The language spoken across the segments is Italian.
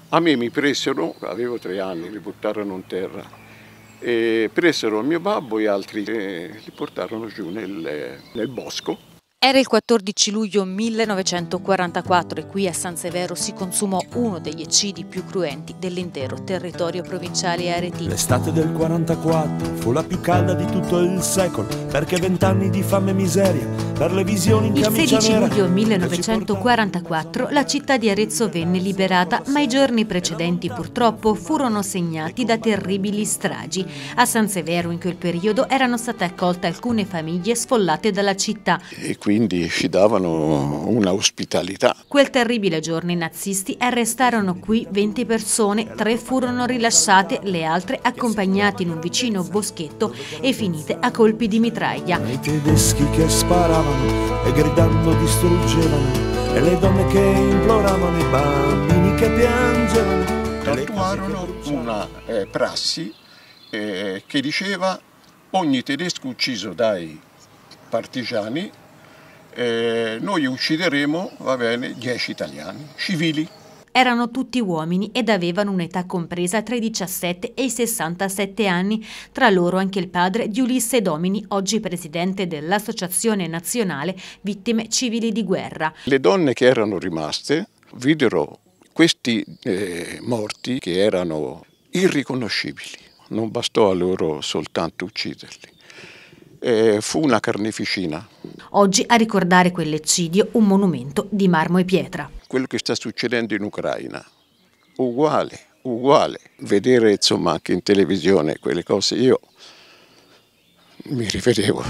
A me mi presero, avevo 3 anni, li portarono in terra, e presero il mio babbo e altri li portarono giù nel bosco. Era il 14 luglio 1944 e qui a San Severo si consumò uno degli eccidi più cruenti dell'intero territorio provinciale aretino. L'estate del 44 fu la più calda di tutto il secolo, perché 20 anni di fame e miseria, per le visioni in camicia nera. Il 16 luglio 1944 la città di Arezzo venne liberata, ma i giorni precedenti purtroppo furono segnati da terribili stragi. A San Severo in quel periodo erano state accolte alcune famiglie sfollate dalla città. E quindi ci davano una ospitalità. Quel terribile giorno i nazisti arrestarono qui 20 persone, 3 furono rilasciate, le altre accompagnate in un vicino boschetto e finite a colpi di mitraglia. I tedeschi che sparavano e gridando distruggevano, e le donne che imploravano, i bambini che piangevano. Attuarono una prassi che diceva: ogni tedesco ucciso dai partigiani, noi uccideremo, va bene, 10 italiani, civili. Erano tutti uomini ed avevano un'età compresa tra i 17 e i 67 anni, tra loro anche il padre di Ulisse Domini, oggi presidente dell'Associazione Nazionale Vittime Civili di Guerra. Le donne che erano rimaste videro questi morti che erano irriconoscibili, non bastò a loro soltanto ucciderli. Fu una carneficina. Oggi a ricordare quell'eccidio un monumento di marmo e pietra. Quello che sta succedendo in Ucraina, uguale. Vedere insomma anche in televisione quelle cose, io mi rivedevo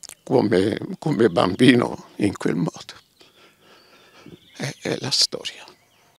come bambino in quel modo. È la storia.